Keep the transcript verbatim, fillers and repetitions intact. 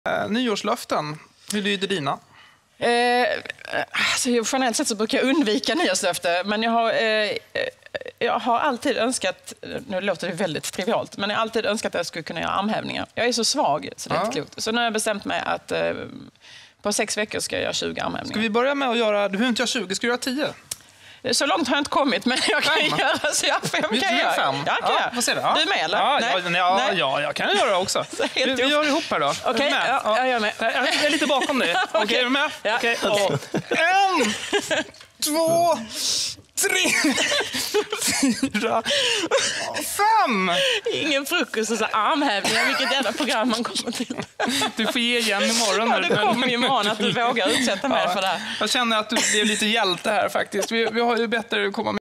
Eh, nyårslöften, hur lyder dina? Eh, alltså, generellt sett så brukar jag undvika nyårslöfte, men jag har, eh, jag har alltid önskat, nu låter det väldigt trivialt, men jag har alltid önskat att jag skulle kunna göra armhävningar. Jag är så svag, så det är inte klokt. Så nu har jag bestämt mig att eh, på sex veckor ska jag göra tjugo armhävningar. Ska vi börja med att göra, du behöver inte göra tjugo, ska du göra tio? Så långt har jag inte kommit, men jag kan fem. göra så jag fem. Vi Kan gör jag fem. Ja, kan ja, jag. Vad säger du? Ja. Du är med, eller? Ja, Nej. ja, ja, Nej. ja, jag kan göra det också. vi, vi gör ihop här då. Okej, okay, ja, ja. jag är med. Jag är lite bakom dig. Okej, okay, är du med? Ja. Okay. Okay. En, två, tre, fyra, fem. Ingen frukost och så armhävningar, vilket jävla program man kommer till. Du får ge igen imorgon. Ja, det kommer ju imorgon att du vågar utsätta mig ja. för det här. Jag känner att du blir lite hjälte här faktiskt. Vi, vi har ju bättre att komma med.